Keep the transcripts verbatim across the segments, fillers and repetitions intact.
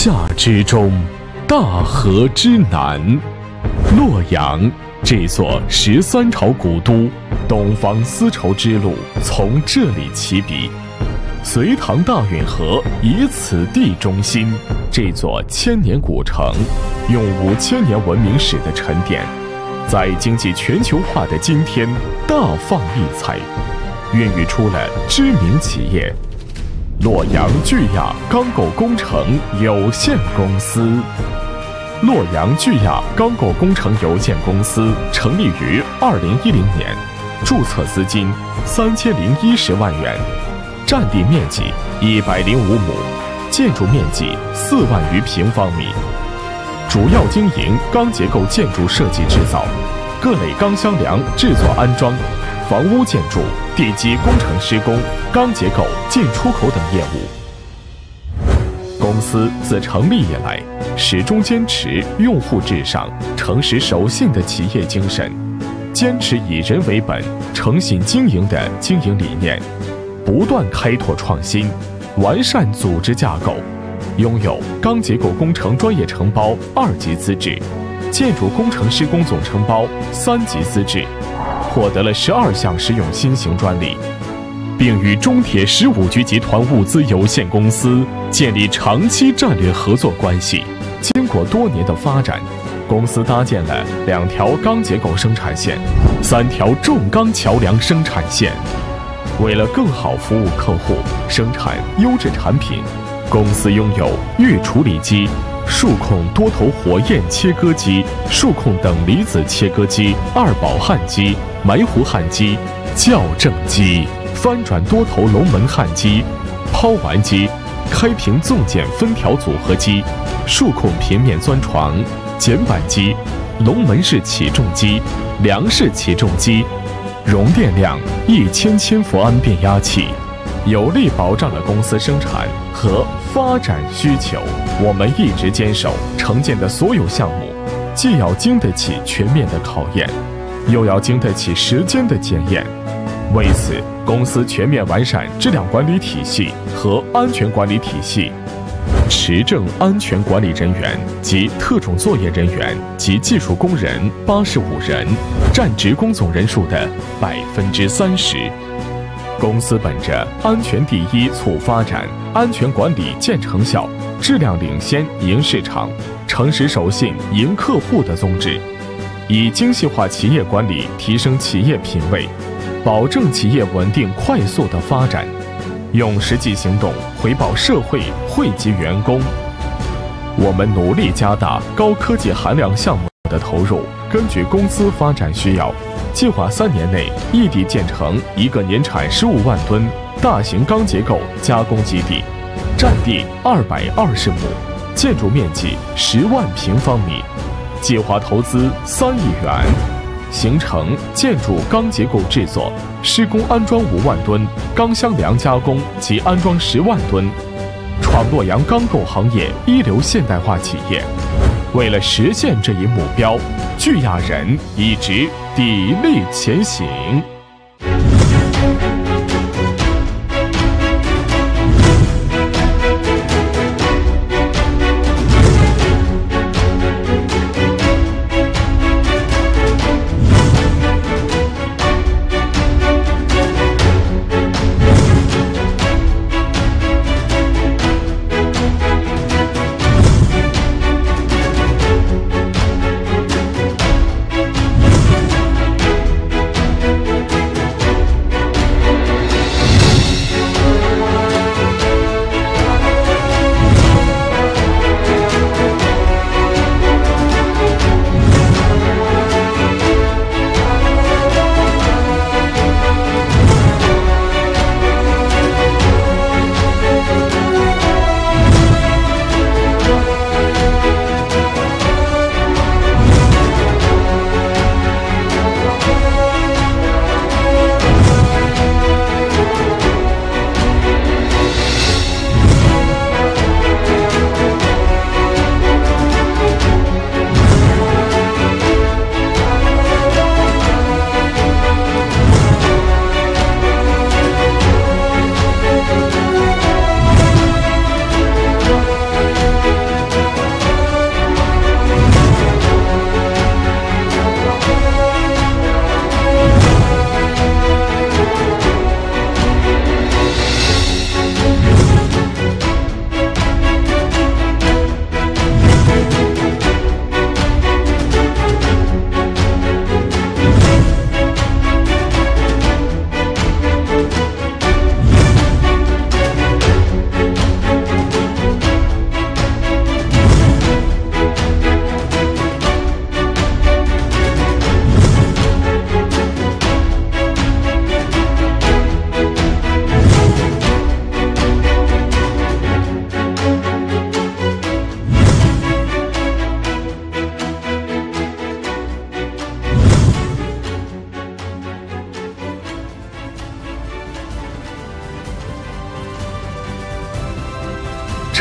夏之中，大河之南，洛阳这座十三朝古都，东方丝绸之路从这里起笔。隋唐大运河以此地中心，这座千年古城，用五千年文明史的沉淀，在经济全球化的今天大放异彩，孕育出了知名企业洛阳巨亚钢构工程有限公司。洛阳巨亚钢构工程有限公司成立于二零一零年，注册资金三千零一十万元，占地面积一百零五亩，建筑面积四万余平方米，主要经营钢结构建筑设计制造、各类钢箱梁制作安装、房屋建筑、地基工程施工、钢结构进出口等业务。公司自成立以来，始终坚持用户至上、诚实守信的企业精神，坚持以人为本、诚信经营的经营理念，不断开拓创新，完善组织架构，拥有钢结构工程专业承包二级资质、建筑工程施工总承包三级资质，获得了十二项实用新型专利，并与中铁十五局集团物资有限公司建立长期战略合作关系。经过多年的发展，公司搭建了两条钢结构生产线、三条重钢桥梁生产线。为了更好服务客户，生产优质产品，公司拥有预处理机、数控多头火焰切割机、数控等离子切割机、二宝焊机、埋糊焊机、校正机、翻转多头龙门焊机、抛丸机、开平纵剪分条组合机、数控平面钻床、剪板机、龙门式起重机、梁式起重机，容电量一千千伏安变压器，有力保障了公司生产和发展需求。我们一直坚守承建的所有项目，既要经得起全面的考验，又要经得起时间的检验。为此，公司全面完善质量管理体系和安全管理体系，持证安全管理人员及特种作业人员及技术工人八十五人，占职工总人数的百分之三十。公司本着安全第一促发展、安全管理见成效、质量领先赢市场、诚实守信赢客户的宗旨，以精细化企业管理提升企业品位，保证企业稳定快速的发展，用实际行动回报社会、惠及员工。我们努力加大高科技含量项目的投入，根据公司发展需要，计划三年内异地建成一个年产十五万吨大型钢结构加工基地，占地二百二十亩，建筑面积十万平方米，计划投资三亿元，形成建筑钢结构制作、施工安装五万吨，钢箱梁加工及安装十万吨，创洛阳钢构行业一流现代化企业。为了实现这一目标，巨亚人一直砥砺前行。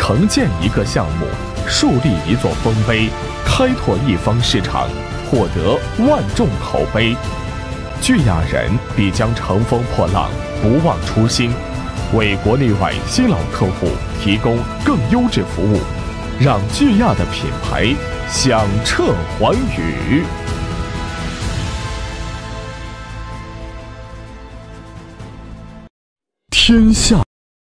承建一个项目，树立一座丰碑，开拓一方市场，获得万众口碑。聚亚人必将乘风破浪，不忘初心，为国内外新老客户提供更优质服务，让聚亚的品牌响彻寰宇。天下